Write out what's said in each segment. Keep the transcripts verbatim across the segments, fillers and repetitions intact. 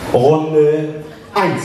Runde eins.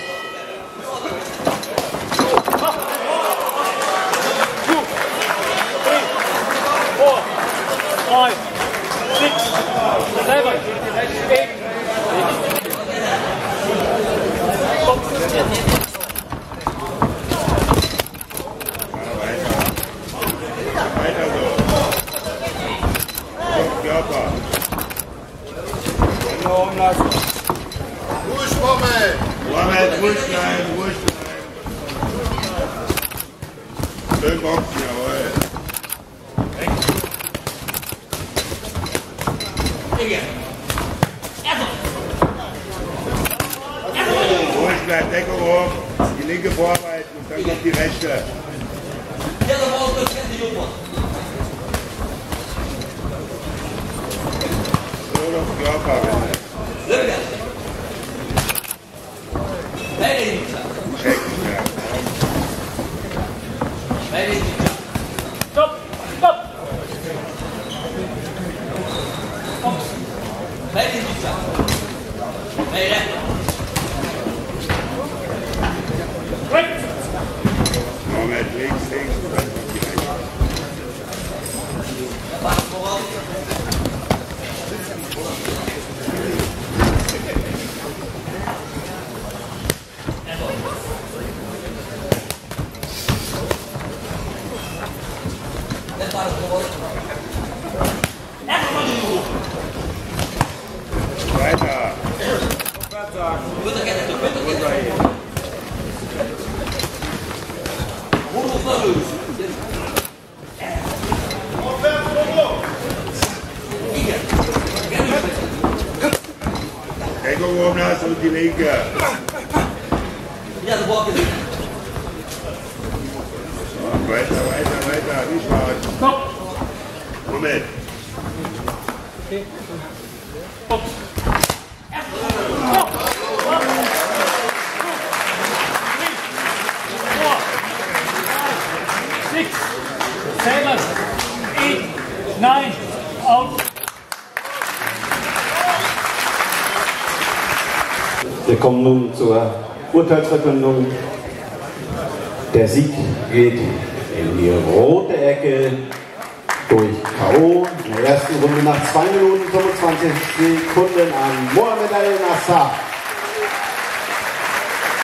Ruhig, Mohammed! Mohammed, ruhig bleiben, ruhig bleiben. Schön boxen, jawohl. Ruhig bleiben, Deckung hoch, die linke vorarbeiten und dann kommt die rechte. So, auf den Körper, bitte. Stop! Stop! Moment, links, links, und dann kommt die rechte. Weiter. Deckung oben hast und die linke. So, weiter, weiter, weiter, nicht warten. Stopp! Moment. Okay. Stopp! Six, seven, eight, nine, out. Wir kommen nun zur Urteilsverkündung. Der Sieg geht in die rote Ecke durch K O in der ersten Runde nach zwei Minuten fünfundzwanzig Sekunden an Mohammed Al-Nassar.